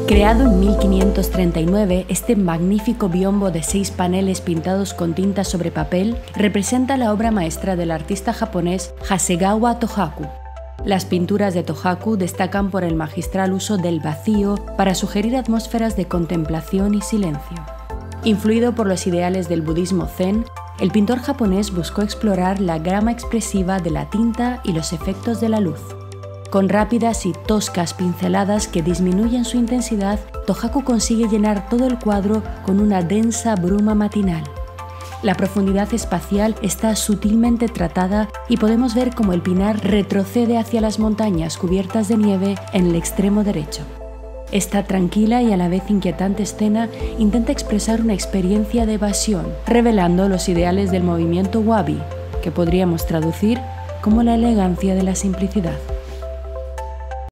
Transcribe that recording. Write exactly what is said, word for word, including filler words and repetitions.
Creado en mil quinientos treinta y nueve, este magnífico biombo de seis paneles pintados con tinta sobre papel representa la obra maestra del artista japonés Hasegawa Tohaku. Las pinturas de Tohaku destacan por el magistral uso del vacío para sugerir atmósferas de contemplación y silencio. Influido por los ideales del budismo zen, el pintor japonés buscó explorar la gama expresiva de la tinta y los efectos de la luz. Con rápidas y toscas pinceladas que disminuyen su intensidad, Tohaku consigue llenar todo el cuadro con una densa bruma matinal. La profundidad espacial está sutilmente tratada y podemos ver cómo el pinar retrocede hacia las montañas cubiertas de nieve en el extremo derecho. Esta tranquila y a la vez inquietante escena intenta expresar una experiencia de evasión, revelando los ideales del movimiento wabi, que podríamos traducir como la elegancia de la simplicidad.